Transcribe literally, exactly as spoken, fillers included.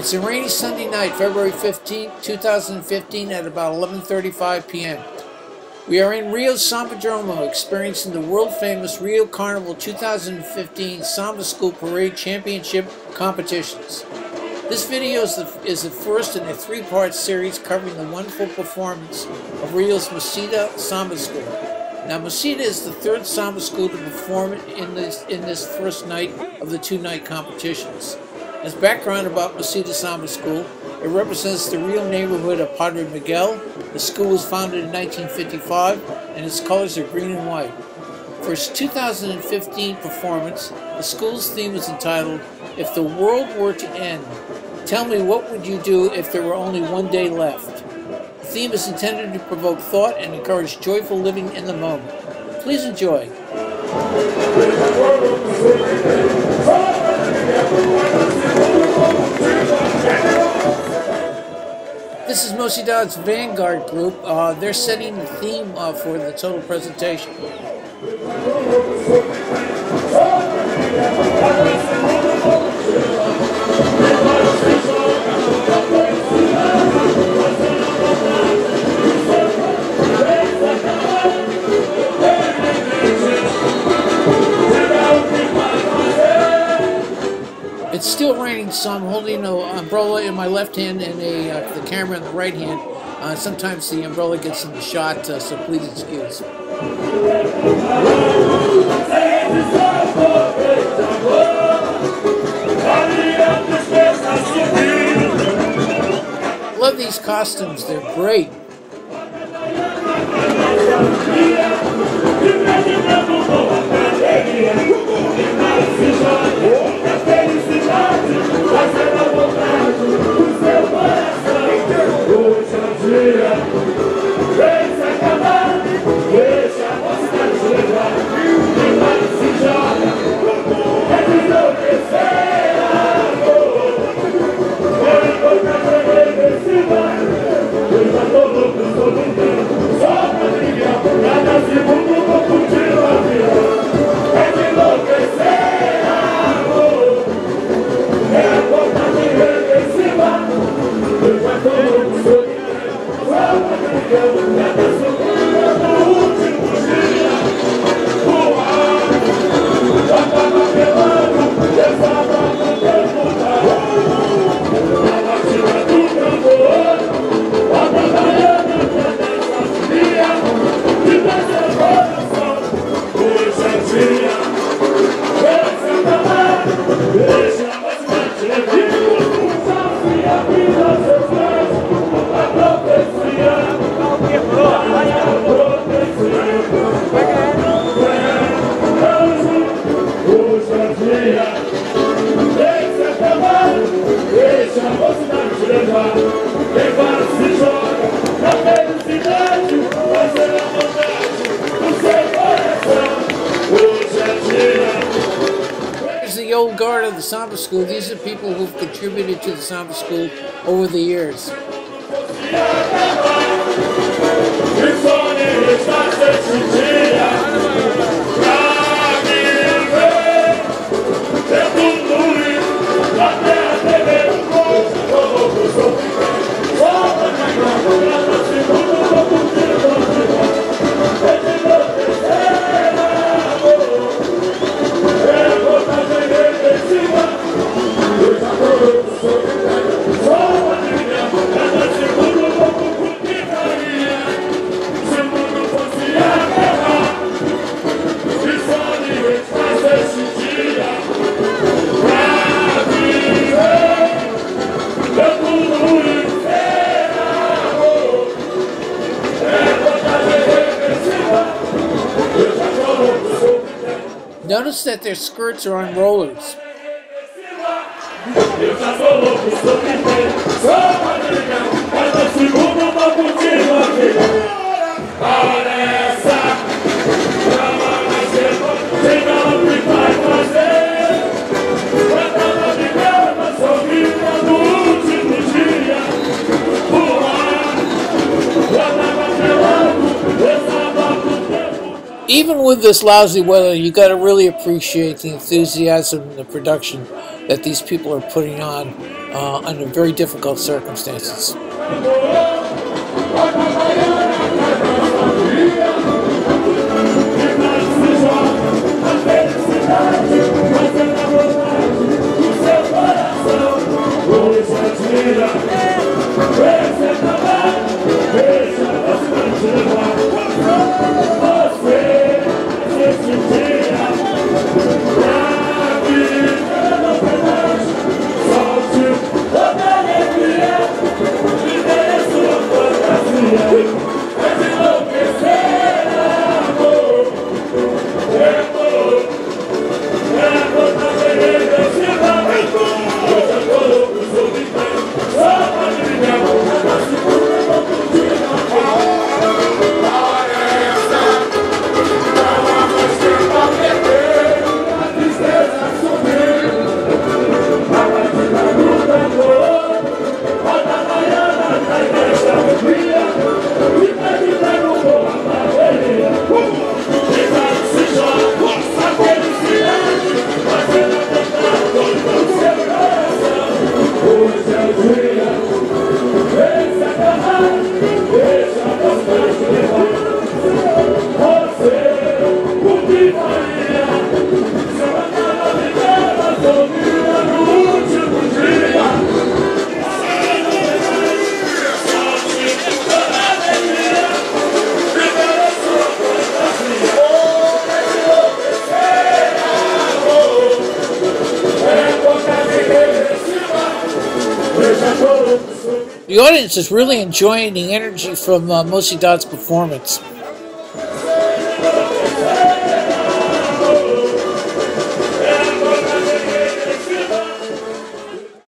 It's a rainy Sunday night, February fifteenth, two thousand fifteen, at about eleven thirty-five p m We are in Rio's Sambadromo, experiencing the world-famous Rio Carnival two thousand fifteen Samba School Parade Championship Competitions. This video is the, is the first in a three-part series covering the wonderful performance of Rio's Mocidade Samba School. Now, Mocidade is the third Samba school to perform in this, in this first night of the two-night competitions. As background about Mocidade Samba School, it represents the Rio neighborhood of Padre Miguel. The school was founded in nineteen fifty-five, and its colors are green and white. For its two thousand fifteen performance, the school's theme is entitled, "If the World Were to End, Tell Me What Would You Do If There Were Only One Day Left?" The theme is intended to provoke thought and encourage joyful living in the moment. Please enjoy. This is Mocidade's Vanguard group. Uh, they're setting the theme uh, for the total presentation. It's still raining, so I'm holding an umbrella in my left hand and a, uh, the camera in the right hand. Uh, sometimes the umbrella gets in the shot, uh, so please excuse. Love these costumes, they're great. The old guard of the Samba School. These are people who've contributed to the Samba School over the years. Notice that their skirts are on rollers. Even with this lousy weather, you got to really appreciate the enthusiasm and the production that these people are putting on uh, under very difficult circumstances. The audience is really enjoying the energy from uh, Mocidade's performance.